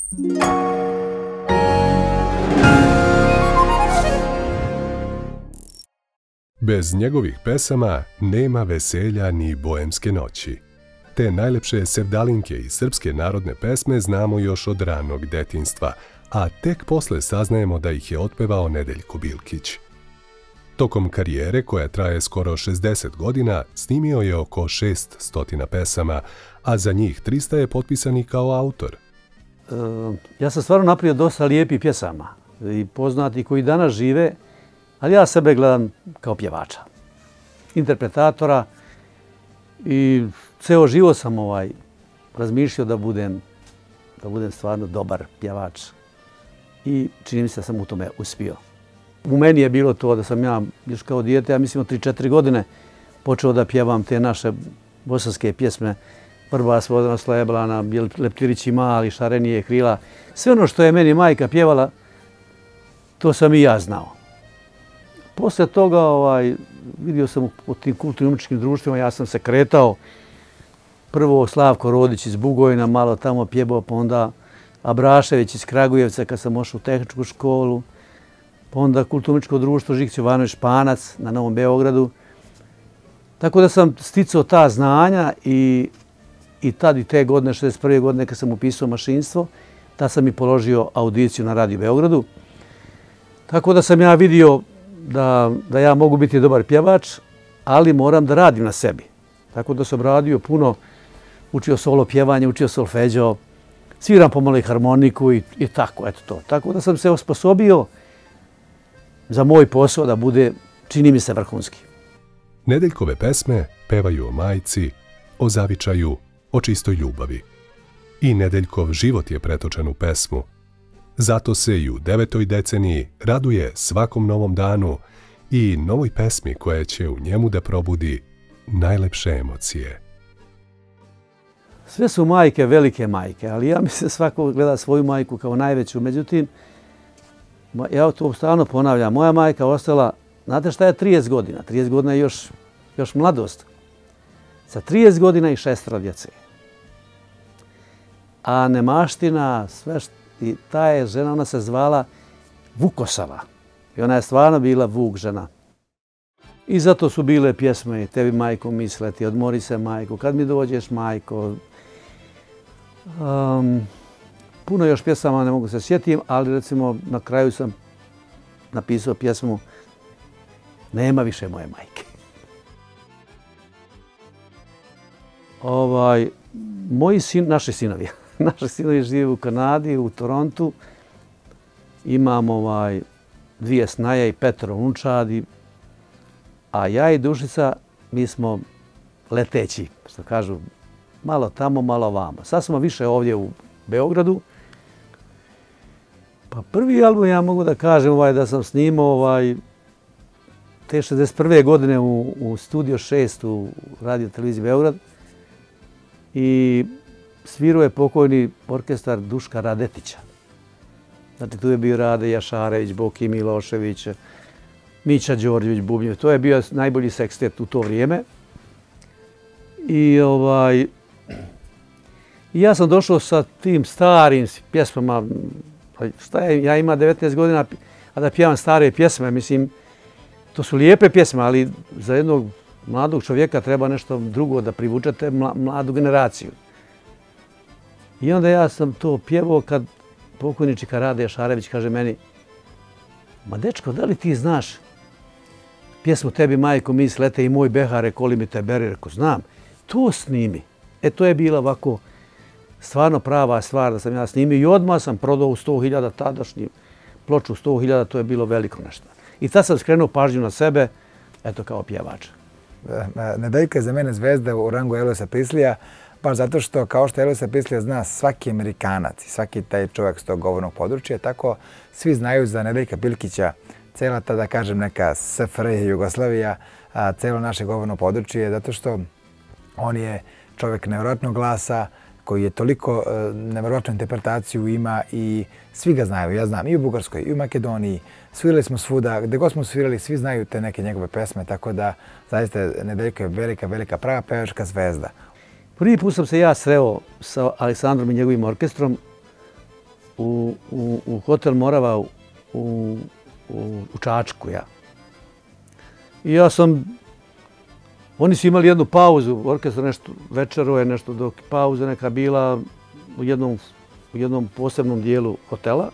Bez njegovih pesama nema veselja ni boemske noći. Te najlepše sevdalinke i srpske narodne pesme znamo još od ranog detinjstva, a tek posle saznajemo da ih je otpevao Nedeljko Bilkić. Tokom karijere, koja traje skoro 60 godina, snimio je oko 600 pesama, a za njih 300 je potpisani kao autor. Ja sam stvarno napravio dosta lijepih pjesama i poznati koji danas žive, ali ja sebe gledam kao pjevača, interpretatora i ceo život sam razmišljao da budem stvarno dobar pjevač i čini mi se da sam u tome uspio. U meni je bilo to da sam ja još kao dijete, ja mislim od 3-4 godine, počeo da pjevam te naše bosanske pjesme. Prva Svodana Sleblana, Leptirići mali, Šarenije krila. Sve ono što je meni majka pjevala, to sam i ja znao. Posle toga vidio sam u tim kulturnim umjetničkim društvima, ja sam se kretao. Prvo Slavko Rodić iz Bugojna, malo tamo pjevao, pa onda Abrašević iz Kragujevca kad sam ošao u tehničku školu. Pa onda kulturno-umjetničko društvo Žikć Jovanović Španac na Novom Beogradu. Tako da sam sticao ta znanja i tad i te godine, 61. godine kad sam upisao mašinstvo, tad sam i položio audiciju na Radio Beogradu. Tako da sam ja vidio da ja mogu biti dobar pjevač, ali moram da radim na sebi. Tako da sam radio puno, učio solo pjevanje, učio solfeđo, sviram pomalo i harmoniku i tako, eto to. Tako da sam se osposobio za moj posao da bude, čini mi se, vrhunski. Nedeljkove pesme pevaju o majci, o zavičaju, o čistoj ljubavi. I Nedeljkov život je pretočen u pesmu. Zato se i u 9. deceniji raduje svakom novom danu i novoj pesmi koja će u njemu da probudi najlepše emocije. Sve su majke velike majke, ali ja mislim da svako gleda svoju majku kao najveću. Međutim, ja to stalno ponavljam, moja majka ostala, znate šta je 30 godina? 30 godina je još mladost. Sa 30 godina i 6 djece. A nemaština, i ta je žena, ona se zvala Vukosava. I ona je stvarno bila Vuk žena. I zato su bile pjesme Tebi majko misleti, Odmori se majko, Kad mi dođeš majko. Puno još pjesama ne mogu se sjetim, ali recimo na kraju sam napisao pjesmu Nema više moje majke. Naši sinovi žive u Kanadi, u Torontu. Imam 2 snaje i 5 unučadi, a ja i Dušica, mi smo leteći, što kažu, malo tamo, malo vamo. Sad smo više ovdje u Beogradu. Pa prvi album ja mogu da kažem da sam snimao te 61. godine u Studio 6 u Radio televiziji Beograd. I svirao je pokojni orkestar Duška Radetića. Znači tu je bio Rade Jašarević, Boki Milošević, Mića Đorđević, Bubnjev. To je bio najbolji sekstet u to vrijeme. I ja sam došao sa tim starim pjesmama. Ja imam 19 godina, a da pjevam stare pjesme. Mislim, to su lijepe pjesme, ali za jednog mladog čovjeka treba nešto drugo da privučete mladu generaciju. I onda ja sam to pjevao kad pokojničika Rade Jašarević kaže meni: ma dečko, da li ti znaš pjesmu Tebi majko mislete i Moj behare koli mi te beri? Rekao, znam. To snimi. To je bila ovako stvarno prava stvar da sam ja snimio i odmah sam prodao u 100.000 tadašnji ploču 100.000, to je bilo veliko nešto. I tad sam skrenuo pažnju na sebe, eto kao pjevač. Nedeljka je za mene zvezda u rangu Elvisa Preslija, baš zato što kao što Elvisa Preslija zna svaki Amerikanac i svaki taj čovjek s tog govornog područja, tako svi znaju za Nedeljka Bilkića, cela ta, da kažem, neka SFRJ Jugoslavija, celo naše govorno područje, zato što on je čovjek nevjerojatnog glasa, koji je toliko nevjerojatnu interpretaciju ima i svi ga znaju. Ja znam i u Bugarskoj, i u Makedoniji. Svirali smo svuda, gdje god smo svirali, svi znaju te neke njegove pesme, tako da zaista Nedeljko je velika, velika prava pevačka zvezda. Prvi put sam se ja sreo sa Aleksandrom i njegovim orkestrom u hotel Morava u Čačku. I oni su imali jednu pauzu, orkestar nešto večero je, nešto dok pauza neka bila u jednom posebnom dijelu hotela.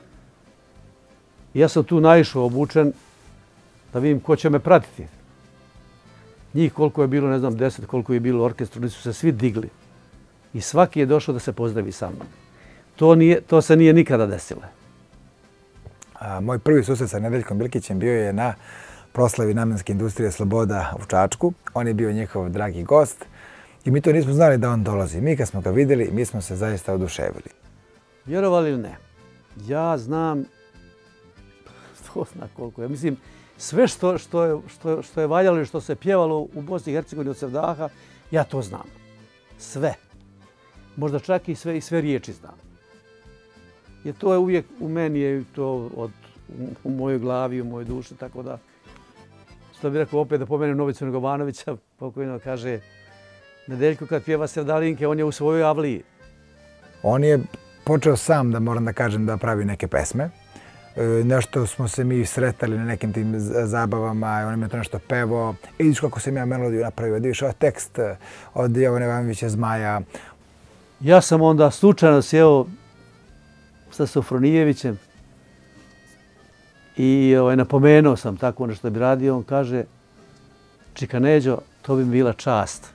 I ja sam tu naišao obučen da vidim ko će me pratiti. Njih koliko je bilo, ne znam, 10, koliko je bilo u orkestru, oni su se svi digli. I svaki je došao da se pozdravi sa mnom. To se nije nikada desilo. Moj prvi susret sa Nedeljkom Bilkićem bio je na proslavi Namenske industrije Sloboda u Čačku. On je bio njihov dragi gost i mi to nismo znali da on dolazi. Mi kad smo ga vidjeli, mi smo se zaista oduševili. Vjerovali ili ne, ja znam, to zna koliko je, mislim, sve što je valjalo i što se pjevalo u Bosni i Hercegovini od Sevdaha, ja to znam. Sve. Možda čak i sve riječi znam. Jer to je uvijek u meni, je to u mojoj glavi, u mojoj duši, tako da, što bih rekao opet da pomenem Novicu Negovanovića, pokojno kaže, Nedeljko kad pjeva Sevdalinke, on je u svojoj avliji. On je počeo sam, da moram da kažem, da pravi neke pesme. Nešto smo se mi sretali na nekim tim zabavama, on je to nešto pevao. I vidiš kako sam ja melodiju napravio, da vidiš ovaj tekst od Jovana Ivanovića Zmaja. Ja sam onda slučajno sjeo sa Sofronijevićem i napomenuo sam tako nešto da bi radio. On kaže, Čika Neđo, to bi mi bila čast.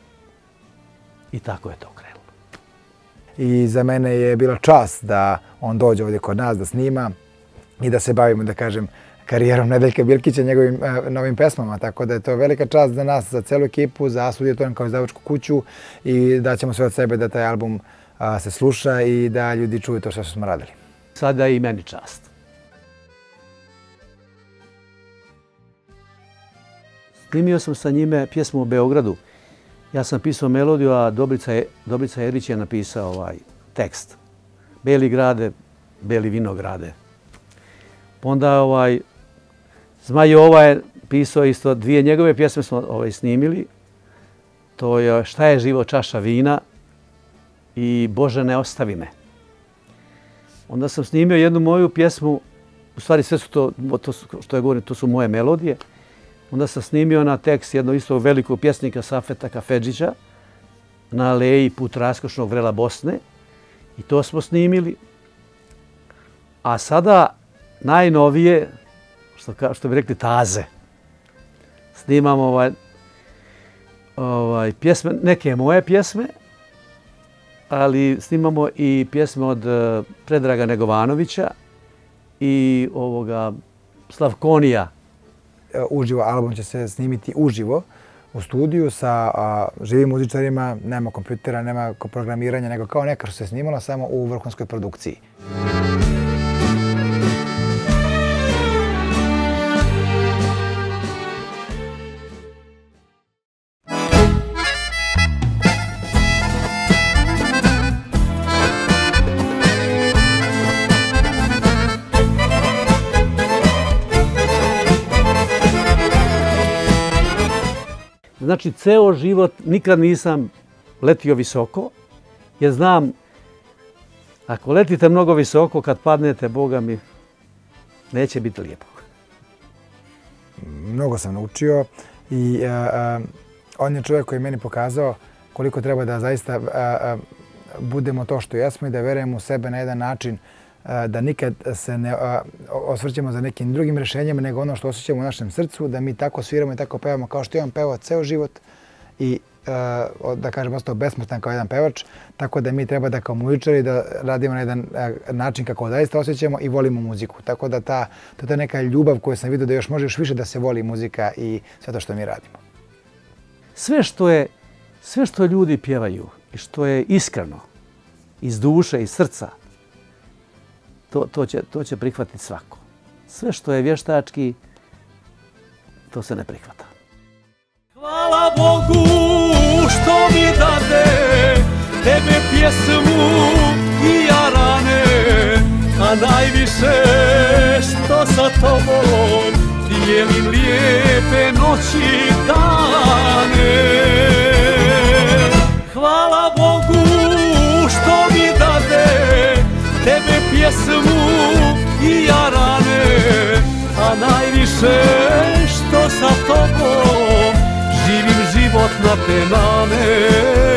I tako je to krenulo. I za mene je bila čast da on dođe ovdje kod nas, da snima i da se bavimo, da kažem, karijerom Nedeljka Bilkića, njegovim novim pesmama. Tako da je to velika čast za nas, za celu ekipu, za Studiju Toranj kao izdavačku kuću i daćemo sve od sebe da taj album se sluša i da ljudi čuju to što smo radili. Sada je i meni čast. Snimio sam sa njime pjesmu o Beogradu. Ja sam pisao melodiju, a Dobrica Erić je napisao ovaj tekst. Beli grade, beli vinograde. Onda Zmaj Jova je pisao isto, 2 njegove pjesme smo snimili. To je Šta je živo, čaša vina i Bože ne ostavi me. Onda sam snimio jednu moju pjesmu, u stvari sve su to što ja govorim, to su moje melodije. Onda sam snimio na tekst jednog isto velikog pjesnika Safeta Kafedžića na aleji Put raskošnog vrela Bosne. I to smo snimili. A sada najnovije, što bi rekli, taze. Snimamo pjesme, neke moje pjesme, ali snimamo i pjesme od Predraga Negovanovića i Slavkonija. Uživo, album će se snimiti uživo u studiju sa živim muzičarima, nema kompjutera, nema programiranja, nego kao nekako se snimalo samo u vrhunskoj produkciji. Znači, ceo život nikad nisam letio visoko, jer znam, ako letite mnogo visoko, kad padnete, Boga mi, neće biti lijepo. Mnogo sam naučio i on je čovjek koji je meni pokazao koliko treba da zaista budemo to što jesmo i da verujemo u sebe na jedan način da nikad se ne osvrćemo za nekim drugim rješenjima, nego ono što osjećamo u našem srcu, da mi tako sviramo i tako pevamo kao što je on pevao ceo život i, da kažem, ostao besmrtan kao jedan pevač, tako da mi treba da kao muzičari da radimo na jedan način kako zaista osjećamo i volimo muziku. Tako da to je neka ljubav koju sam vidio da još može još više da se voli muzika i sve to što mi radimo. Sve što ljudi pjevaju i što je iskreno, iz duše, iz srca, to će prihvatiti svako. Sve što je vještački, to se ne prihvata. Hvala Bogu što mi dade tebe pjesmu i jarane, a najviše što sa tobom dijelim lijepe noći i dane. Hvala Bogu što mi dade tebe najviše što sa tobom živim život na te nane.